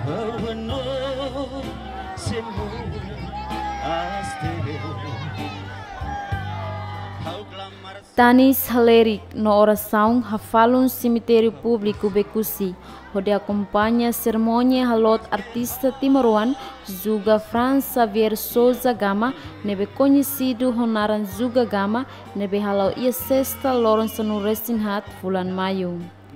Tanis Halerik, na oração, hafalou cemitério público Becusi, onde acompanha a cerimônia halot artista timoruan Zuga Franz Xavier Souza Gama, nebe conhecido honaran Zuga Gama, nebe halau ia sexta Lawrence no Resinhat bulan Maio.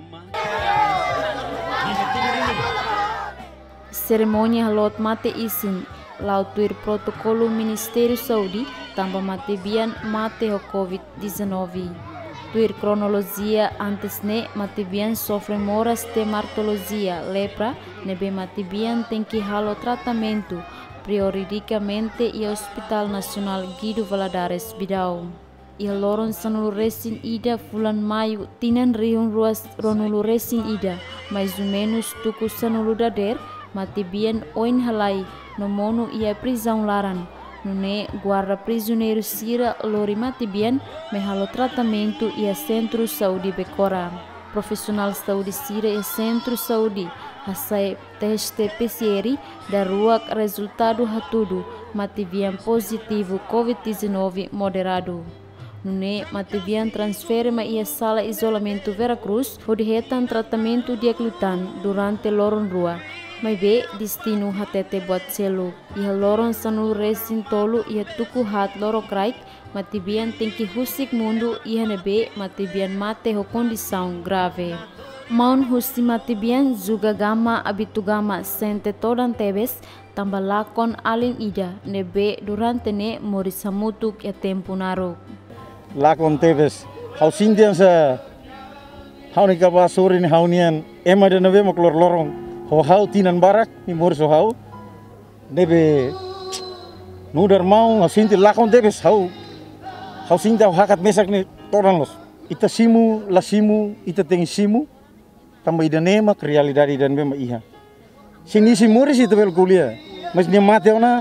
Cerimônia halot mate isin, lautuir protokolo Ministério Saúde, tambah mate bian mate ho COVID-19. Tuir cronologia antes ne mate bian sofre moras de martologia, lepra, nebe mate bian tem que halo tratamento, prioritariamente e Hospital Nacional Guido Valadares Bidau. Ia loron sanulu resin ida bulan Maio, tinan riun ruas ronulu resin ida, mais ou menos tuku sanulu dader, mate bian oin halai, no mono ia prisão laran. Nune guarda prisioneiro Sira lori mate bian mehalo tratamento e a centro saúde Becora. Profissional saúde Sira e centro saúde hasai teste PCR da ruak resultado hatudu mate bian positivo COVID-19 moderado. Nune mate bian transfere ma ia sala isolamento Veracruz onde retan tratamento diaglutan durante loron rua. Mai be destino hatete buat selo. Ia loron sanul resin tolu ia tuku hat loro kraik matibian tingki husik mundo ia nebe matibian mate ho condição grave. Maun husi matibian Zuga Gama abitugama sente todan tebes tambah lakon alin ida nebe durante ne morisamutuk ya tempo naro. Lakon tebes hau sindian sa hau ni kaba sore ni hau nian ema de nebe maklor lorong. Hau tinan barak ni mor so hau nebe nudar mau ngasinti lakon tebes hau sinta hakat mesak ni toran los ita simu lasimu ita tengi simu tambah ida nema realidade dan bema iha sini si moris itu bel kuliah mas ni mate ona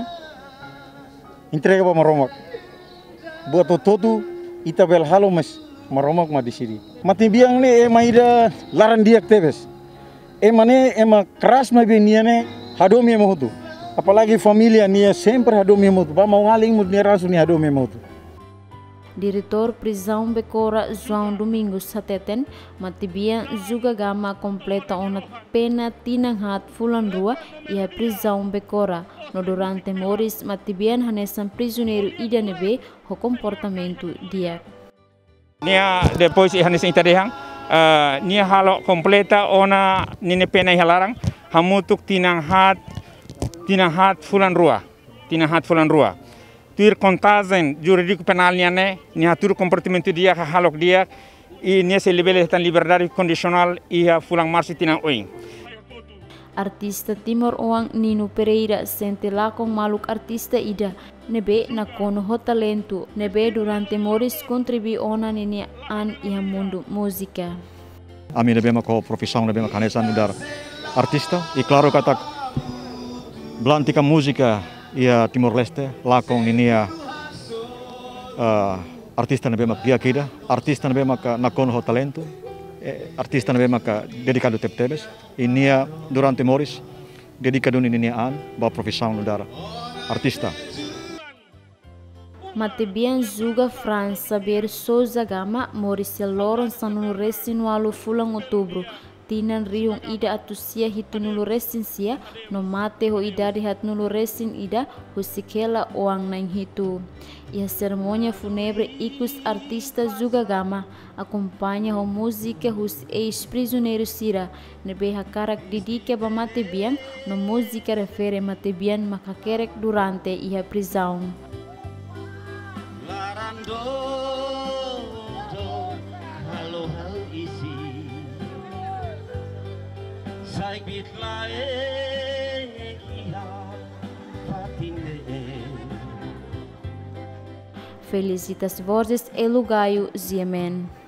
entrega pa maromak buat totu ita bel halo mas maromak ma di sini mati biang ni ema ida laran diak tebes ema keras ma beniane hadomi motu apalagi familia nia sempre hadomi motu ba mau ngaling mud ni rasu ni hadomi motu. Diretor prisão Becora João Domingos Sateten matibian Zuga Gama completa ona pena tinang hat fulan rua ia prisão Becora no durante moris matibian hanesan prisioneiro ida nebe ho comportamento dia. Nia depois hanesan itadehang nia halo completa ona nine pena halarang hamutuk tinang hat fulan rua tuir kontazen juridico penal niane nia tur comportamento dia halok dia e nesse level tan liberdade condicional e fulang marsi tinang oing. Artista Timor Oang Nino Pereira sente lakong maluk artista ida nebe na kono ho talento nebe durante moris contribi ona nini an ia mundo música. Ami nebe ko profissão nebe kanesan dar artista e claro katak blantica música ia Timor Leste lakong ninia artista nebe dia kida artista nebe na kono ho talento artista nebe dedicado tebes inia durante moris dedicado ninia an ba profissão dar artista. Matibian Zuga Franz Xavier Souza Gama moris loron sanunu resin walu fulang outubro tinan riung ida atusia hitunulu resin sia no mate ho idade hat nulu resin ida husikela oang naing hitu. Ia cerimônia fúnebre ikus artista Zuga Gama acompanha ho música hus ex-prisioneiro Sira nebe hakarak didike ba matibian no música refere matibian makakerek durante ia prisão. Felicitas Borges Elugaio Ziemen.